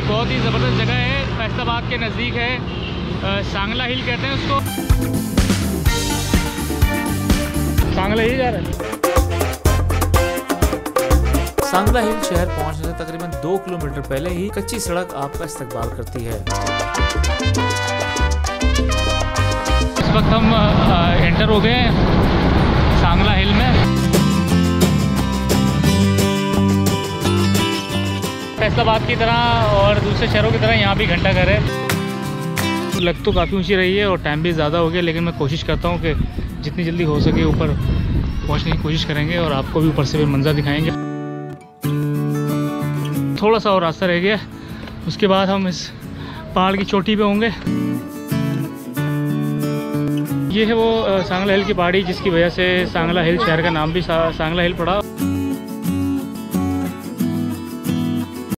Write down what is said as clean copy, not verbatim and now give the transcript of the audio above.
बहुत ही ज़बरदस्त जगह है, फैसलाबाद के नज़दीक है। सांगला हिल कहते हैं उसको। सांगला हिल जा रहा है। सांगला हिल शहर पहुंचने से तकरीबन 2 किलोमीटर पहले ही कच्ची सड़क आपका इस्तकबाल करती है। इस वक्त हम एंटर हो गए हैं सांगला हिल में। फैसलाबाद की तरह और दूसरे शहरों की तरह यहाँ भी घंटाघर है। लग तो काफ़ी ऊंची रही है और टाइम भी ज़्यादा हो गया, लेकिन मैं कोशिश करता हूँ कि जितनी जल्दी हो सके ऊपर पहुँचने की कोशिश करेंगे और आपको भी ऊपर से भी मंजर दिखाएंगे। थोड़ा सा और रास्ता रह गया, उसके बाद हम इस पहाड़ की चोटी पे होंगे। ये है वो सांगला हिल की पहाड़ी जिसकी वजह से सांगला हिल शहर का नाम भी सांगला हिल पड़ा।